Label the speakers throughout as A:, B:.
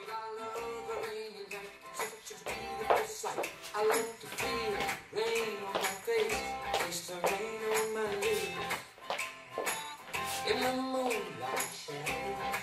A: I love a rainy night, such a beautiful sight. I love to feel rain on my face, taste the rain on my lips. In the moonlight shadows,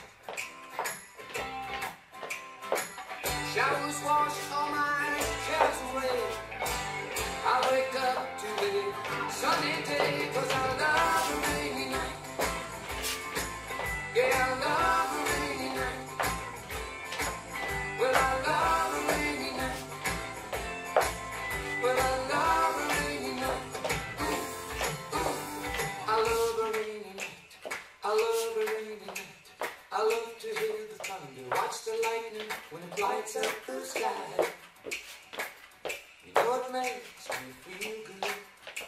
A: showers wash all my cares away. I wake up to a sunny day, 'cause I love a rainy night. Yeah, I love a rainy night. Well, I love a rainy night. Well, I love a rainy night. Ooh, ooh. I love a rainy night. I love a rainy night. I love to hear the thunder, watch the lightning when it lights up the sky. You know it makes me feel good.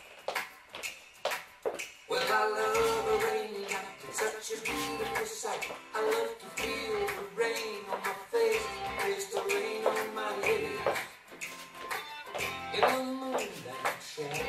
A: Well, I love a rainy night, it's such a beautiful sight. I love to feel the rain on my face, taste the rain on my lips. In the moonlight shadow,